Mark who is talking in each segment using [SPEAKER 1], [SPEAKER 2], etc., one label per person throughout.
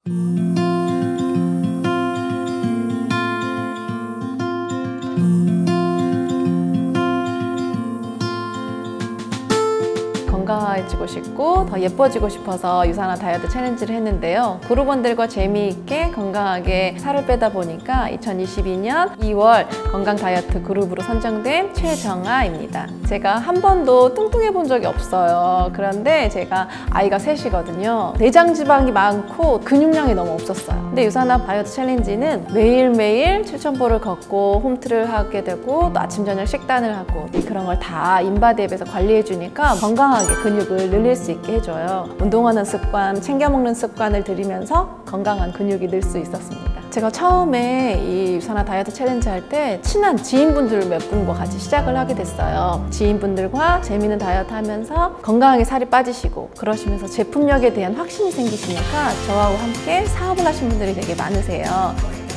[SPEAKER 1] 건강해지고 싶고 더 예뻐지고 싶어서 유산화 다이어트 챌린지를 했는데요. 그룹원들과 재미있게 건강하게 살을 빼다 보니까 2022년 2월 건강 다이어트 그룹으로 선정된 최정아입니다. 제가 한 번도 뚱뚱해 본 적이 없어요. 그런데 제가 아이가 셋이거든요. 내장 지방이 많고 근육량이 너무 없었어요. 근데 유산화 다이어트 챌린지는 매일매일 7,000보를 걷고 홈트를 하게 되고 또 아침 저녁 식단을 하고 그런 걸 다 인바디 앱에서 관리해 주니까 건강하게 근육을 늘릴 수 있게 해줘요. 운동하는 습관, 챙겨 먹는 습관을 들이면서 건강한 근육이 늘 수 있었습니다. 제가 처음에 이 유산화 다이어트 챌린지 할 때 친한 지인분들 몇 분과 같이 시작을 하게 됐어요. 지인분들과 재미있는 다이어트 하면서 건강하게 살이 빠지시고 그러시면서 제품력에 대한 확신이 생기시니까 저하고 함께 사업을 하신 분들이 되게 많으세요.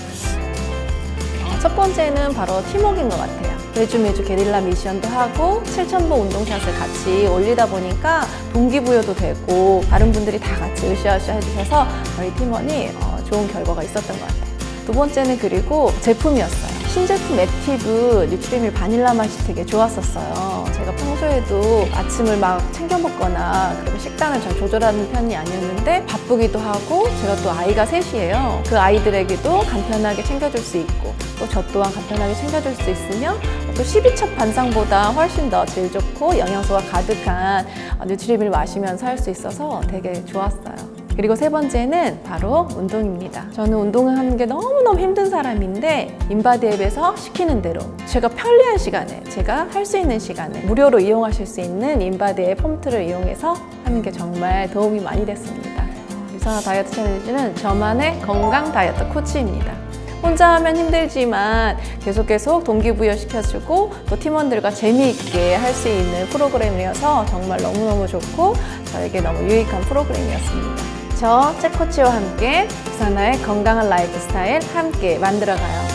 [SPEAKER 1] 첫 번째는 바로 팀워크인 것 같아요. 매주 게릴라 미션도 하고 7,000보 운동샷을 같이 올리다 보니까 동기부여도 되고 다른 분들이 다 같이 으쌰으쌰 해주셔서 저희 팀원이 좋은 결과가 있었던 것 같아요. 두 번째는 그리고 제품이었어요. 신제품 액티브 뉴트리밀 바닐라 맛이 되게 좋았었어요. 제가 평소에도 아침을 막 챙겨 먹거나 그리고 식단을 잘 조절하는 편이 아니었는데 바쁘기도 하고 제가 또 아이가 셋이에요. 그 아이들에게도 간편하게 챙겨줄 수 있고 또 저 또한 간편하게 챙겨줄 수 있으며 또 12첩 반상보다 훨씬 더 질 좋고 영양소가 가득한 뉴트리밀 마시면서 할 수 있어서 되게 좋았어요. 그리고 세 번째는 바로 운동입니다. 저는 운동을 하는 게 너무너무 힘든 사람인데 인바디 앱에서 시키는 대로 제가 편리한 시간에 제가 할 수 있는 시간에 무료로 이용하실 수 있는 인바디 앱 홈트를 이용해서 하는 게 정말 도움이 많이 됐습니다. 유산화 다이어트 챌린지는 저만의 건강 다이어트 코치입니다. 혼자 하면 힘들지만 계속 동기부여 시켜주고 또 팀원들과 재미있게 할 수 있는 프로그램이어서 정말 너무너무 좋고 저에게 너무 유익한 프로그램이었습니다. 저 최코치와 함께 유산화의 건강한 라이프 스타일 함께 만들어가요.